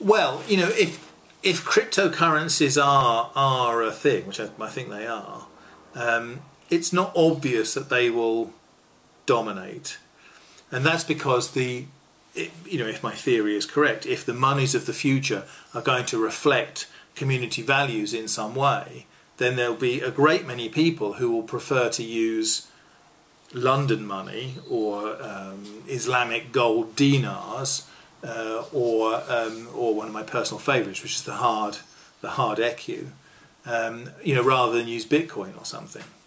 Well, you know, if cryptocurrencies are a thing, which I think they are, it's not obvious that they will dominate, and that's because you know, if my theory is correct, if the monies of the future are going to reflect community values in some way, then there'll be a great many people who will prefer to use London money or Islamic gold dinars, or one of my personal favourites, which is the hard ECU, you know, rather than use Bitcoin or something.